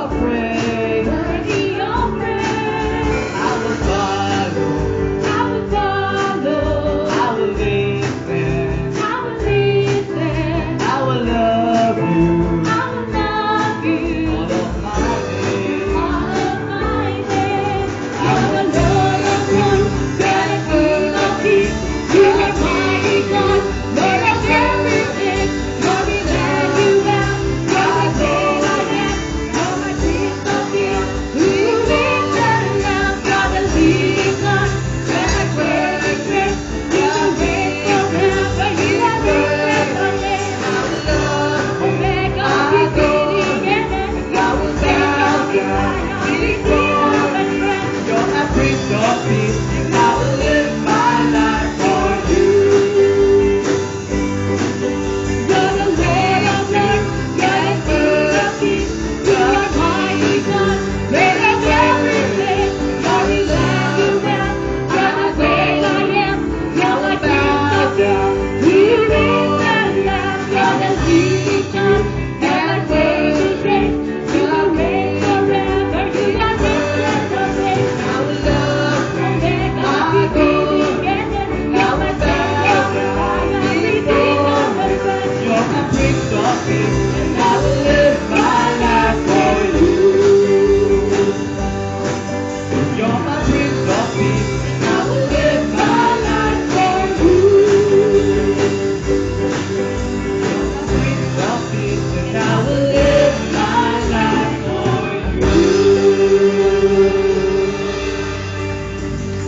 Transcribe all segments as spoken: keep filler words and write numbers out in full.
afraid. Worthy of praise. I will follow. I will follow. I will listen. I will listen. I will love you. I will love you. All of my days. All of my days. You are the Lord of lords, God and King of kings. You are mighty God, Lord of everything. Lord, Emmanuel, you're the great I am. You're my Prince of Peace. Who you is and love, you're the living God. You're my great strength. You are great forever. You are great forever. Omega, beginning and end. I will bow down before you. You're my Prince of Peace, and I will live my life for you. You're the Lord of lords, you're the King of kings. You are mighty God, Lord of everything. You're Emmanuel, you're the great I am. You're my Prince of Peace. Who you is and love, you're the living God. You're my great strength. You are great forever. You are great forever. I will love Omega, beginning and end. You're my Savior, Redeemer, Redeemer. You're my Prince of Peace, and I will live my life for you. You're my Prince of Peace, and I will live my life for you. You're my Prince of Peace, and I will live my life for you.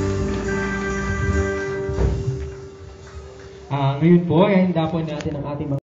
Ah, ngayon po ay handa po natin ang ating mga